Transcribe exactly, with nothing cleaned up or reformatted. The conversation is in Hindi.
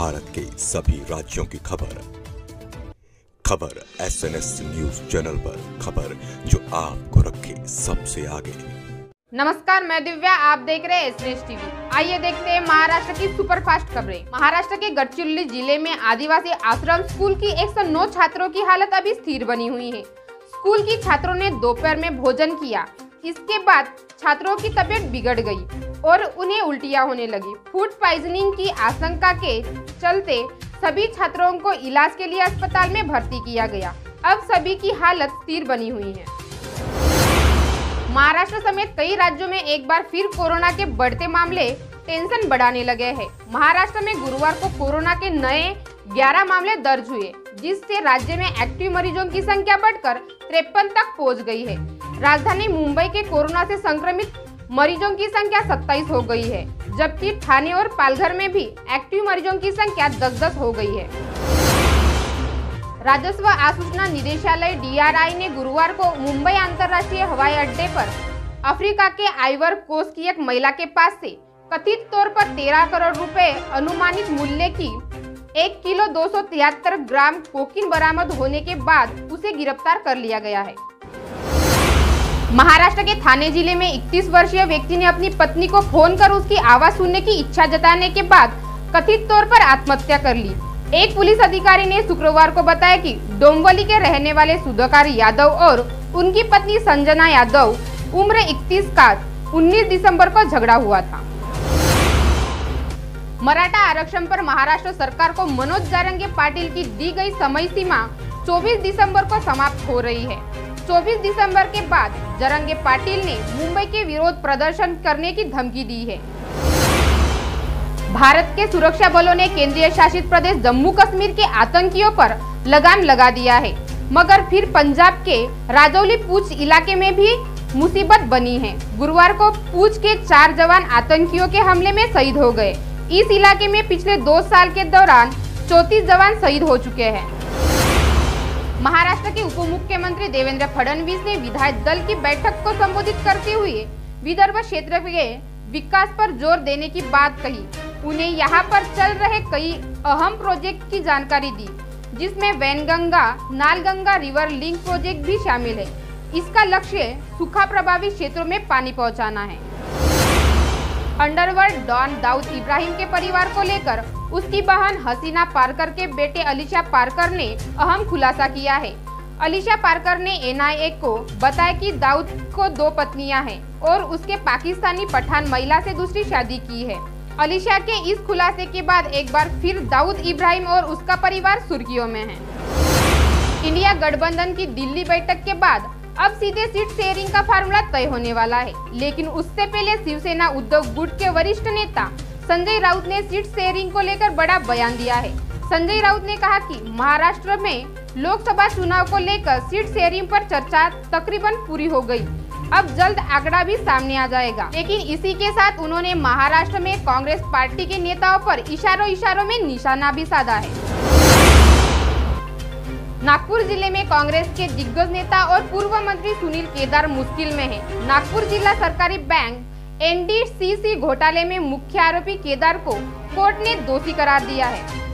भारत के सभी राज्यों की खबर खबर S N S news channel पर, खबर जो आपको रखे सबसे आगे। नमस्कार, मैं दिव्या, आप देख रहे हैं एस एन एस टीवी। आइए देखते हैं महाराष्ट्र की सुपरफास्ट खबरें। महाराष्ट्र के गडचिरोली जिले में आदिवासी आश्रम स्कूल की एक सौ नौ छात्रों की हालत अभी स्थिर बनी हुई है। स्कूल की छात्रों ने दोपहर में भोजन किया, इसके बाद छात्रों की तबीयत बिगड़ गई और उन्हें उल्टियां होने लगी। फूड पॉइजनिंग की आशंका के चलते सभी छात्रों को इलाज के लिए अस्पताल में भर्ती किया गया। अब सभी की हालत स्थिर बनी हुई है। महाराष्ट्र समेत कई राज्यों में एक बार फिर कोरोना के बढ़ते मामले टेंशन बढ़ाने लगे हैं। महाराष्ट्र में गुरुवार को कोरोना के नए ग्यारह मामले दर्ज हुए, जिससे राज्य में एक्टिव मरीजों की संख्या बढ़कर तिरपन तक पहुंच गई है। राजधानी मुंबई के कोरोना से संक्रमित मरीजों की संख्या सत्ताईस हो गई है, जबकि ठाणे और पालघर में भी एक्टिव मरीजों की संख्या दस दस हो गई है। राजस्व आसूचना निदेशालय डी आर आई ने गुरुवार को मुंबई अंतर्राष्ट्रीय हवाई अड्डे पर अफ्रीका के आइवर कोस्ट की एक महिला के पास से कथित तौर पर तेरह करोड़ रुपए अनुमानित मूल्य की एक किलो दो सौ तिहत्तर ग्राम कोकीन बरामद होने के बाद उसे गिरफ्तार कर लिया गया है। महाराष्ट्र के ठाणे जिले में इकतीस वर्षीय व्यक्ति ने अपनी पत्नी को फोन कर उसकी आवाज सुनने की इच्छा जताने के बाद कथित तौर पर आत्महत्या कर ली। एक पुलिस अधिकारी ने शुक्रवार को बताया कि डोंबिवली के रहने वाले सुधाकर यादव और उनकी पत्नी संजना यादव उम्र इकतीस का उन्नीस दिसंबर को झगड़ा हुआ था। मराठा आरक्षण पर महाराष्ट्र सरकार को मनोज जारंगे पाटिल की दी गई समय सीमा चौबीस दिसंबर को समाप्त हो रही है। चौबीस दिसंबर के बाद जारंगे पाटिल ने मुंबई के विरोध प्रदर्शन करने की धमकी दी है। भारत के सुरक्षा बलों ने केंद्रीय शासित प्रदेश जम्मू कश्मीर के आतंकियों पर लगाम लगा दिया है, मगर फिर पंजाब के राजौरी पूंछ इलाके में भी मुसीबत बनी है। गुरुवार को पूंछ के चार जवान आतंकियों के हमले में शहीद हो गए। इस इलाके में पिछले दो साल के दौरान चौंतीस जवान शहीद हो चुके हैं। महाराष्ट्र के उप मुख्यमंत्री देवेंद्र फडणवीस ने विधायक दल की बैठक को संबोधित करते हुए विदर्भ क्षेत्र के विकास पर जोर देने की बात कही। उन्हें यहाँ पर चल रहे कई अहम प्रोजेक्ट की जानकारी दी, जिसमें Wainganga Nalganga river link project भी शामिल है। इसका लक्ष्य सूखा प्रभावित क्षेत्रों में पानी पहुँचाना है। अंडरवर्ल्ड डॉन दाऊद इब्राहिम के परिवार को लेकर उसकी बहन हसीना पारकर के बेटे अलीशा पारकर ने अहम खुलासा किया है। अलीशा पारकर ने एन आई ए को बताया कि दाऊद को दो पत्नियां हैं और उसके पाकिस्तानी पठान महिला से दूसरी शादी की है। अलीशा के इस खुलासे के बाद एक बार फिर दाऊद इब्राहिम और उसका परिवार सुर्खियों में है। इंडिया गठबंधन की दिल्ली बैठक के बाद अब सीधे सीट शेयरिंग का फार्मूला तय होने वाला है, लेकिन उससे पहले शिवसेना उद्धव गुट के वरिष्ठ नेता संजय राउत ने सीट शेयरिंग को लेकर बड़ा बयान दिया है। संजय राउत ने कहा कि महाराष्ट्र में लोकसभा चुनाव को लेकर सीट शेयरिंग पर चर्चा तकरीबन पूरी हो गई। अब जल्द आंकड़ा भी सामने आ जाएगा, लेकिन इसी के साथ उन्होंने महाराष्ट्र में कांग्रेस पार्टी के नेताओं पर इशारों इशारों में निशाना भी साधा है। नागपुर जिले में कांग्रेस के दिग्गज नेता और पूर्व मंत्री सुनील केदार मुश्किल में है। नागपुर जिला सरकारी bank N D C C घोटाले में मुख्य आरोपी केदार को कोर्ट ने दोषी करार दिया है।